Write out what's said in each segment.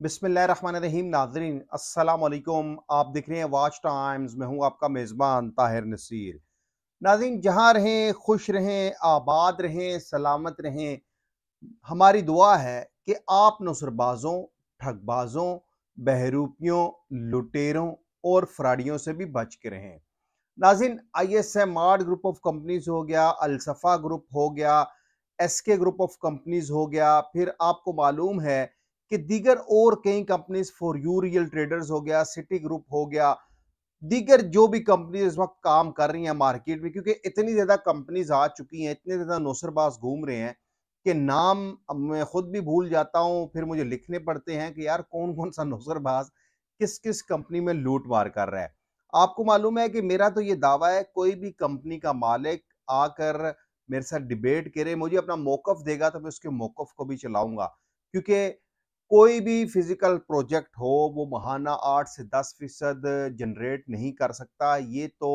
बिस्मिल्लाहिर्रहमानिर्रहीम। नाज़रीन अस्सलाम वालेकुम। आप देख रहे हैं वाच टाइम्स। मैं हूं आपका मेज़बान ताहिर नसीर। नाज़रीन, जहां रहें खुश रहें, आबाद रहें, सलामत रहें। हमारी दुआ है कि आप नौसरबाजों, ठगबाजों, बहरूपियों, लुटेरों और फ्राडियों से भी बच के रहें। नाज़रीन, ISM art group of companies हो गया, अलसफा ग्रुप हो गया, SK ग्रुप ऑफ कंपनीज हो गया, फिर आपको मालूम है कि दीगर और कई companies, for you real traders हो गया, सिटी ग्रुप हो गया, दीगर जो भी कंपनी इस वक्त काम कर रही हैं मार्केट में, क्योंकि इतनी ज्यादा कंपनीज आ चुकी हैं, इतने ज्यादा नौसरबाज घूम रहे हैं कि नाम अब मैं खुद भी भूल जाता हूं। फिर मुझे लिखने पड़ते हैं कि यार कौन कौन सा नौसरबाज किस किस कंपनी में लूट मार कर रहा है। आपको मालूम है कि मेरा तो ये दावा है, कोई भी कंपनी का मालिक आकर मेरे साथ डिबेट करे, मुझे अपना मौकफ देगा तो मैं उसके मौकफ को भी चलाऊंगा। क्योंकि कोई भी फिजिकल प्रोजेक्ट हो वो महाना 8 से 10% जनरेट नहीं कर सकता। ये तो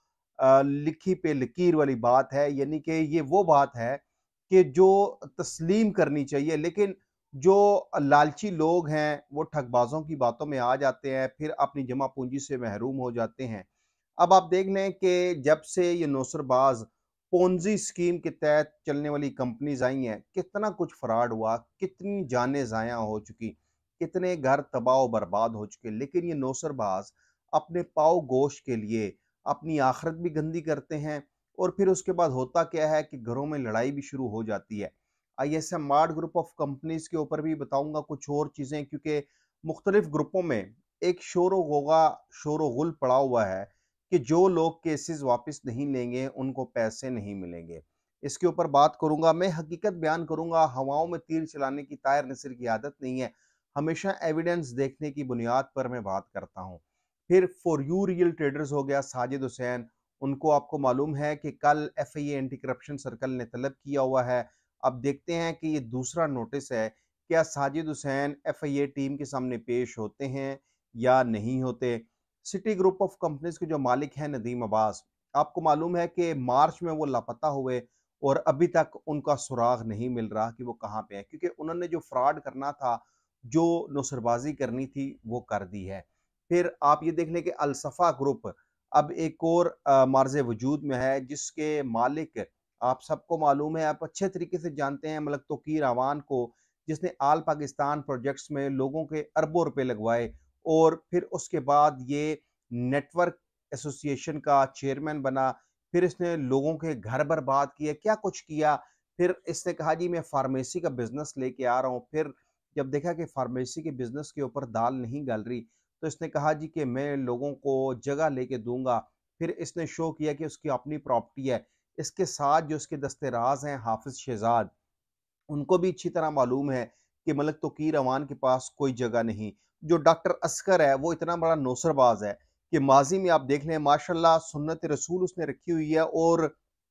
लिखी पे लकीर वाली बात है, यानी कि ये वो बात है कि जो तस्लीम करनी चाहिए। लेकिन जो लालची लोग हैं वो ठगबाजों की बातों में आ जाते हैं, फिर अपनी जमा पूंजी से महरूम हो जाते हैं। अब आप देख लें कि जब से ये नौसरबाज पोंजी स्कीम के तहत चलने वाली कंपनीज आई हैं, कितना कुछ फ्रॉड हुआ, कितनी जानें ज़ाया हो चुकी, कितने घर तबाह और बर्बाद हो चुके। लेकिन ये नौसरबाज अपने पाव गोश के लिए अपनी आखिरत भी गंदी करते हैं, और फिर उसके बाद होता क्या है कि घरों में लड़ाई भी शुरू हो जाती है। ISM art group of companies के ऊपर भी बताऊंगा कुछ और चीज़ें, क्योंकि मुख्तलिफ ग्रुपों में एक शोर गोगा, शोर गुल पड़ा हुआ है कि जो लोग केसेस वापस नहीं लेंगे उनको पैसे नहीं मिलेंगे। इसके ऊपर बात करूंगा, मैं हकीकत बयान करूंगा। हवाओं में तीर चलाने की ताहिर नसीर की आदत नहीं है, हमेशा एविडेंस देखने की बुनियाद पर मैं बात करता हूं। फिर फॉर यू रियल ट्रेडर्स हो गया, साजिद हुसैन, उनको आपको मालूम है कि कल FIA एंटी करप्शन सर्कल ने तलब किया हुआ है। अब देखते हैं कि ये दूसरा नोटिस है, क्या साजिद हुसैन FIA टीम के सामने पेश होते हैं या नहीं होते। सिटी ग्रुप ऑफ कंपनीज के जो मालिक हैं नदीम अब्बास, आपको मालूम है कि मार्च में वो लापता हुए और अभी तक उनका सुराग नहीं मिल रहा कि वो कहाँ पे हैं, क्योंकि उन्होंने जो फ्रॉड करना था, जो नुसरबाजी करनी थी, वो कर दी है। फिर आप ये देख लें कि अलसफा ग्रुप अब एक और मार्ज वजूद में है, जिसके मालिक आप सबको मालूम है, आप अच्छे तरीके से जानते हैं, मलक तोकीर अवान को, जिसने आल पाकिस्तान प्रोजेक्ट्स में लोगों के अरबों रुपए लगवाए, और फिर उसके बाद ये नेटवर्क एसोसिएशन का चेयरमैन बना। फिर इसने लोगों के घर बर्बाद किए, क्या कुछ किया। फिर इसने कहा जी मैं फार्मेसी का बिजनेस लेके आ रहा हूँ। फिर जब देखा कि फार्मेसी के बिजनेस के ऊपर दाल नहीं गल रही, तो इसने कहा जी कि मैं लोगों को जगह लेके दूंगा। फिर इसने शो किया कि उसकी अपनी प्रॉपर्टी है। इसके साथ जो उसके दस्तेराज हैं हाफिज शहजाद, उनको भी अच्छी तरह मालूम है कि मलक तोकीर अवान के पास कोई जगह नहीं। जो डॉक्टर असगर है वो इतना बड़ा नौसरबाज है कि माजी में आप देख लें माशाल्लाह सुन्नत रसूल उसने रखी हुई है, और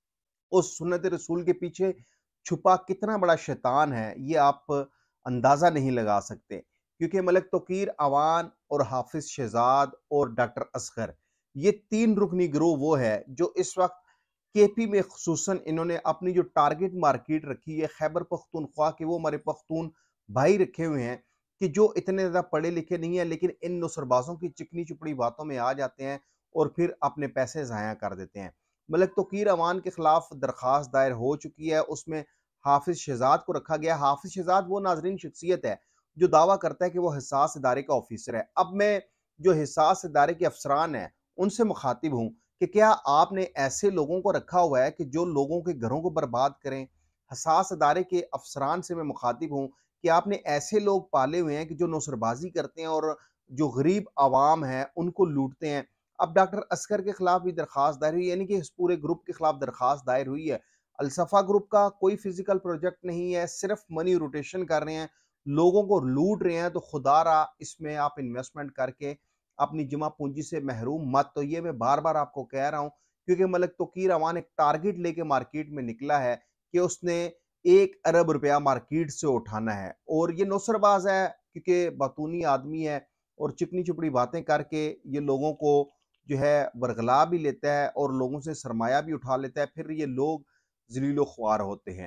उस सुन्नत रसूल के पीछे छुपा कितना बड़ा शैतान है ये आप अंदाजा नहीं लगा सकते। क्योंकि मलक तोकीर अवान और हाफिज शहजाद और डॉक्टर असगर, ये तीन रुकनी गिरोह वो है जो इस वक्त KP में खुसूसन इन्होंने अपनी जो टारगेट मार्केट रखी है खैबर पख्तूनख्वा के, वो हमारे पख्तून भाई रखे हुए हैं कि जो इतने ज़्यादा पढ़े लिखे नहीं है, लेकिन इन नुसरबाजों की चिकनी चुपड़ी बातों में आ जाते हैं और फिर अपने पैसे ज़ाया कर देते हैं। मलक तोकीर अवान के खिलाफ दरखास्त दायर हो चुकी है, उसमें हाफिज शहजाद को रखा गया। हाफिज शहजाद वो नाजरीन शख्सियत है जो दावा करता है कि वो हिसास इदारे का ऑफिसर है। अब मैं जो हिसास इदारे के अफसरान हैं उनसे मुखातिब हूँ कि क्या आपने ऐसे लोगों को रखा हुआ है कि जो लोगों के घरों को बर्बाद करें। हसास अदारे के अफसरान से मैं मुखातिब हूँ कि आपने ऐसे लोग पाले हुए हैं कि जो नौसरबाजी करते हैं और जो गरीब आवाम है उनको लूटते हैं। अब डॉक्टर असगर के खिलाफ भी दरखास्त दायर हुई, यानी कि इस पूरे ग्रुप के खिलाफ दरखास्त दायर हुई है। अलसफा ग्रुप का कोई फिजिकल प्रोजेक्ट नहीं है, सिर्फ मनी रोटेशन कर रहे हैं, लोगों को लूट रहे हैं। तो खुदारा इसमें आप इन्वेस्टमेंट करके अपनी जमा पूंजी से महरूम मत। तो ये मैं बार बार आपको कह रहा हूं, क्योंकि मलक तोकीर अवान एक टारगेट लेके मार्केट में निकला है कि उसने 1 अरब रुपया मार्केट से उठाना है, और ये नौसरबाज है क्योंकि बातूनी आदमी है, और चिकनी चुपड़ी बातें करके ये लोगों को जो है बरगला भी लेता है और लोगों से सरमाया भी उठा लेता है। फिर ये लोग जलीलो ख्वार होते हैं।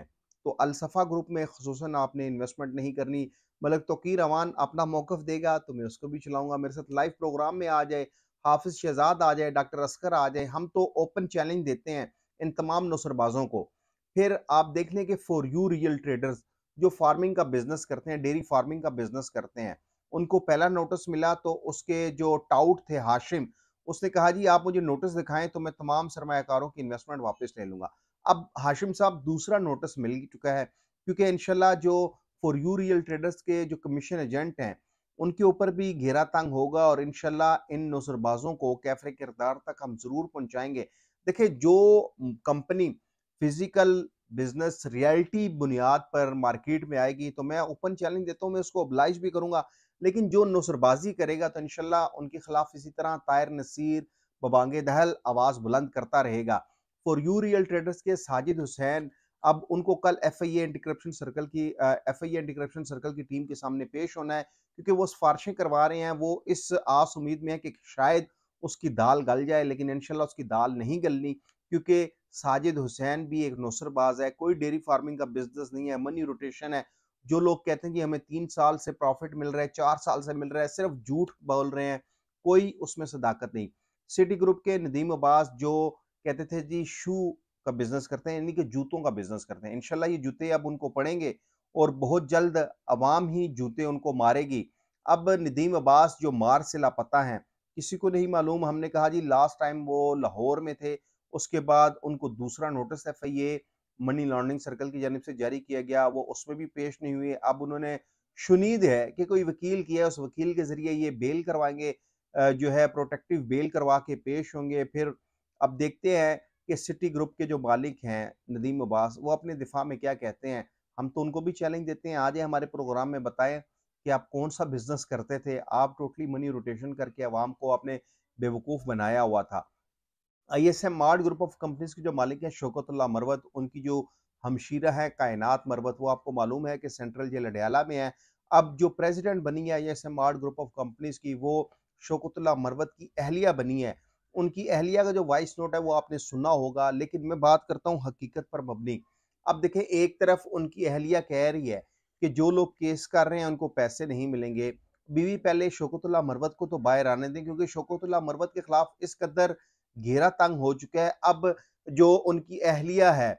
तो अलसफ़ा ग्रुप में ख़ुसूसन आपने इन्वेस्टमेंट नहीं करनी। मलिक तौकीर अवान अपना मौक़िफ़ देगा तो मैं उसको भी चलाऊँगा, मेरे साथ लाइव प्रोग्राम में आ जाए, हाफ़िज़ शहज़ाद आ जाए, डॉक्टर असगर आ जाए, हम तो ओपन चैलेंज देते हैं इन तमाम नौसरबाज़ों को। फिर आप देख लें कि फॉर यू रियल ट्रेडर्स जो फार्मिंग का बिज़नेस करते हैं, डेयरी फार्मिंग का बिज़नेस करते हैं, उनको पहला नोटिस मिला तो उसके जो टाउट थे हाशिम, उसने कहा जी आप मुझे नोटिस दिखाएँ तो मैं तमाम सरमायाकारों की इन्वेस्टमेंट वापस ले लूँगा। अब हाशिम साहब दूसरा नोटिस मिल चुका है क्योंकि इंशाल्लाह जो फॉर यू रियल ट्रेडर्स के जो कमीशन एजेंट हैं, उनके ऊपर भी घेरा तंग होगा और इंशाल्लाह इन नौसरबाज़ों को कैफ़े किरदार तक हम ज़रूर पहुँचाएँगे। देखिए जो कंपनी फिज़िकल बिज़नेस रियलिटी बुनियाद पर मार्केट में आएगी तो मैं ओपन चैलेंज देता हूँ, मैं उसको ओब्लाइज भी करूँगा। लेकिन जो नौसरबाज़ी करेगा तो इंशाल्लाह उनके खिलाफ इसी तरह ताहिर नसीर बबांगे दहल आवाज़ बुलंद करता रहेगा। फॉर यू रियल ट्रेडर्स के साजिद हुसैन अब उनको कल एफआईए एंटी करप्शन सर्कल की एफआईए एंटी करप्शन सर्कल की टीम के सामने पेश होना है क्योंकि वो सिफारिशें करवा रहे हैं। वो इस आस उम्मीद में है कि शायद उसकी दाल गल जाए, लेकिन इंशाल्लाह उसकी दाल नहीं गलनी क्योंकि साजिद हुसैन भी एक नौसरबाज है, कोई डेयरी फार्मिंग का बिजनेस नहीं है, मनी रोटेशन है। जो लोग कहते हैं कि हमें 3 साल से प्रॉफिट मिल रहा है, 4 साल से मिल रहा है, सिर्फ झूठ बोल रहे हैं, कोई उसमें सदाकत नहीं। सिटी ग्रुप के नदीम अब्बास जो कहते थे जी शू का बिजनेस करते हैं, यानी कि जूतों का बिजनेस करते हैं। इंशाल्लाह ये जूते अब उनको पड़ेंगे और बहुत जल्द अवाम ही जूते उनको मारेगी। अब नदीम अब्बास जो मार से लापता हैं, किसी को नहीं मालूम। हमने कहा जी लास्ट टाइम वो लाहौर में थे, उसके बाद उनको दूसरा notice FIA money laundering circle की जानिब से जारी किया गया, वो उसमें भी पेश नहीं हुए। अब उन्होंने शुनीद है कि कोई वकील किया है, उस वकील के ज़रिए ये बेल करवाएँगे, जो है प्रोटेक्टिव बेल करवा के पेश होंगे। फिर अब देखते हैं कि सिटी ग्रुप के जो मालिक हैं नदीम अब्बास, वो अपने दिफा में क्या कहते हैं। हम तो उनको भी चैलेंज देते हैं, आ जाएँ हमारे प्रोग्राम में बताएँ कि आप कौन-सा बिज़नेस करते थे? आप टोटली मनी रोटेशन करके अवाम को आपने बेवकूफ़ बनाया हुआ था। ISM mart group of companies के जो मालिक हैं शौकतुल्लाह मरवत, उनकी जो हमशीरा है कायनात मरवत, वो आपको मालूम है कि सेंट्रल जेल अडयाला में है। अब जो प्रेसिडेंट बनी है ISM mart group of companies की, वो शौकतुल्लाह मरवत की अहलिया बनी है। उनकी अहलिया का जो वॉइस नोट है वो आपने सुना होगा, लेकिन मैं बात करता हूँ हकीकत पर मबनी। अब देखें, एक तरफ उनकी अहलिया कह रही है कि जो लोग केस कर रहे हैं उनको पैसे नहीं मिलेंगे। बीवी पहले शौकतुल्लाह मरवत को तो बाहर आने दें, क्योंकि शौकतुल्लाह मरवत के खिलाफ इस कदर घेरा तंग हो चुका है। अब जो उनकी अहलिया है,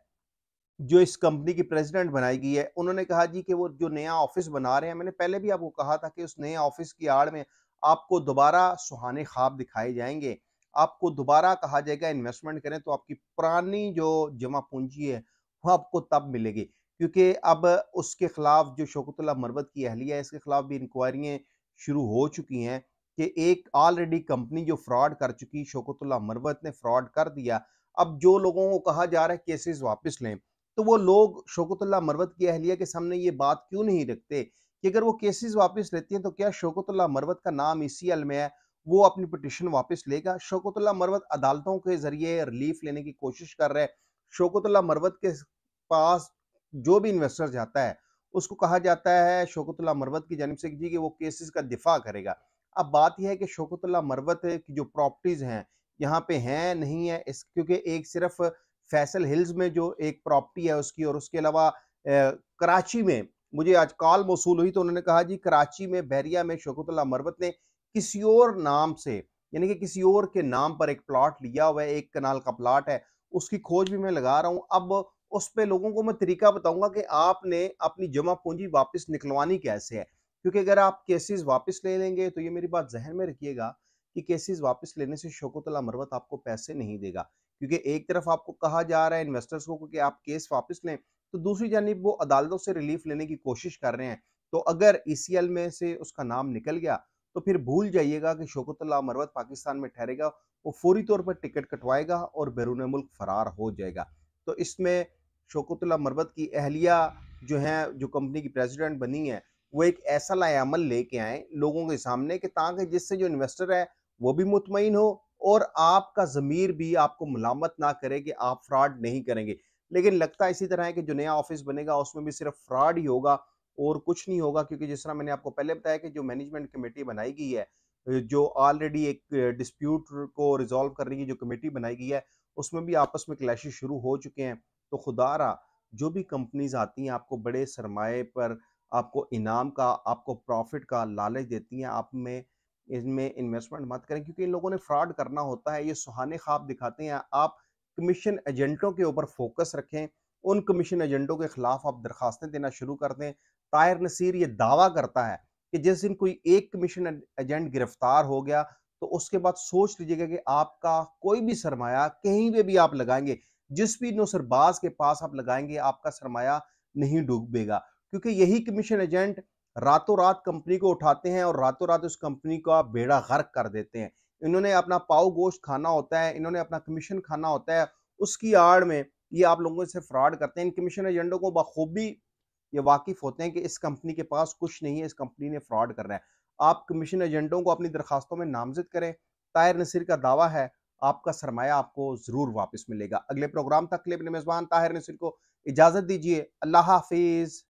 जो इस कंपनी की प्रेसिडेंट बनाई गई है, उन्होंने कहा जी कि वो जो नया ऑफिस बना रहे हैं, मैंने पहले भी आपको कहा था कि उस नए ऑफिस की आड़ में आपको दोबारा सुहाने ख्वाब दिखाए जाएँगे। आपको दोबारा कहा जाएगा इन्वेस्टमेंट करें तो आपकी पुरानी जो जमा पूँजी है, वो आपको तब मिलेगी। क्योंकि अब उसके खिलाफ जो शौकतुल्लाह मरवत की अहलिया है, इसके खिलाफ भी इंक्वायरियाँ शुरू हो चुकी हैं कि एक ऑलरेडी कंपनी जो फ्रॉड कर चुकी, शौकतुल्लाह मरवत ने फ्रॉड कर दिया। अब जो लोगों को कहा जा रहा है केसेस वापस लें, तो वो लोग शौकतुल्लाह मरवत की अहलिया के सामने ये बात क्यों नहीं रखते कि अगर वो केसेस वापस लेती हैं तो क्या शौकतुल्लाह मरवत का नाम ईसीएल में है, वो अपनी पिटीशन वापस लेगा? शौकतुल्लाह मरवत अदालतों के ज़रिए रिलीफ लेने की कोशिश कर रहा है। शौकतुल्लाह मरवत के पास जो भी इन्वेस्टर जाता है, उसको कहा जाता है शौकतुल्लाह मरवत की जानिब से जी कि वो केसेस का दिफा करेगा। अब बात ये है कि शौकतुल्लाह मरवत की जो प्रॉपर्टीज़ हैं, यहाँ पे हैं, नहीं है, इस क्योंकि एक सिर्फ़ फैसल हिल्स में जो एक प्रॉपर्टी है उसकी, और उसके अलावा कराची में मुझे आज कॉल मौसूल हुई तो उन्होंने कहा जी कराची में बहरिया में शौकतुल्लाह मरवत ने किसी और नाम से, यानी कि किसी और के नाम पर एक प्लॉट लिया हुआ है, 1 कनाल का प्लॉट है, उसकी खोज भी मैं लगा रहा हूँ। अब उस पे लोगों को मैं तरीका बताऊँगा कि आपने अपनी जमा पूँजी वापस निकलवानी कैसे है। क्योंकि अगर आप केसेस वापस ले लेंगे तो ये मेरी बात ज़हन में रखिएगा कि केसेस वापस लेने से शौकतुल्लाह मरवत आपको पैसे नहीं देगा। क्योंकि एक तरफ आपको कहा जा रहा है इन्वेस्टर्स को कि आप केस वापस लें, तो दूसरी जानिब वो अदालतों से रिलीफ लेने की कोशिश कर रहे हैं। तो अगर ईसीएल में से उसका नाम निकल गया, तो फिर भूल जाइएगा कि शौकतुल्लाह मरवत पाकिस्तान में ठहरेगा, वो फौरी तौर पर टिकट कटवाएगा और बैरून मुल्क फरार हो जाएगा। तो इसमें शौकतुल्लाह मरवत की अहलिया जो हैं, जो कंपनी की प्रेसिडेंट बनी है, वो एक ऐसा लाएअमल लेके आएँ लोगों के सामने कि ताकि जिससे जो इन्वेस्टर है, वो भी मुतमईन हो और आपका ज़मीर भी आपको मलामत ना करे कि आप फ्रॉड नहीं करेंगे। लेकिन लगता इसी तरह है कि जो नया ऑफ़िस बनेगा उसमें भी सिर्फ़ फ्रॉड ही होगा और कुछ नहीं होगा, क्योंकि जिस तरह मैंने आपको पहले बताया कि जो मैनेजमेंट कमेटी बनाई गई है, जो ऑलरेडी एक डिस्प्यूट को रिज़ॉल्व करने की जो कमेटी बनाई गई है, उसमें भी आपस में क्लैशेज़ शुरू हो चुके हैं। तो खुदारा जो भी कंपनीज़ आती हैं आपको बड़े सरमाए पर आपको इनाम का, आपको प्रॉफ़िट का लालच देती हैं, आप में इनमें इन्वेस्टमेंट मत करें क्योंकि इन लोगों ने फ्रॉड करना होता है, ये सुहाने ख्वाब दिखाते हैं। आप कमीशन एजेंटों के ऊपर फ़ोकस रखें, उन कमीशन एजेंटों के खिलाफ आप दरखास्तें देना शुरू कर दें। ताहिर नसीर ये दावा करता है कि जिस दिन कोई एक कमीशन एजेंट गिरफ्तार हो गया, तो उसके बाद सोच लीजिएगा कि आपका कोई भी सरमाया कहीं पे भी आप लगाएँगे, जिस भी नौसरबाज के पास आप लगाएँगे, आपका सरमाया नहीं डूबेगा। क्योंकि यही कमीशन एजेंट रातों-रात कंपनी को उठाते हैं और रातों-रात उस कंपनी का बेड़ा गर्क कर देते हैं। इन्होंने अपना पाव गोश्त खाना होता है, इन्होंने अपना कमीशन खाना होता है, उसकी आड़ में ये आप लोगों से फ्रॉड करते हैं। इन कमीशन एजेंटों को बखूबी ये वाकिफ़ होते हैं कि इस कंपनी के पास कुछ नहीं है, इस कंपनी ने फ्रॉड करना है। आप कमीशन एजेंटों को अपनी दरखास्तों में नामज़द करें। ताहिर नसीर का दावा है, आपका सरमाया आपको ज़रूर वापस मिलेगा। अगले प्रोग्राम तक के लिए अपने मेज़बान ताहिर नसीर को इजाज़त दीजिए। अल्लाह हाफ़िज़।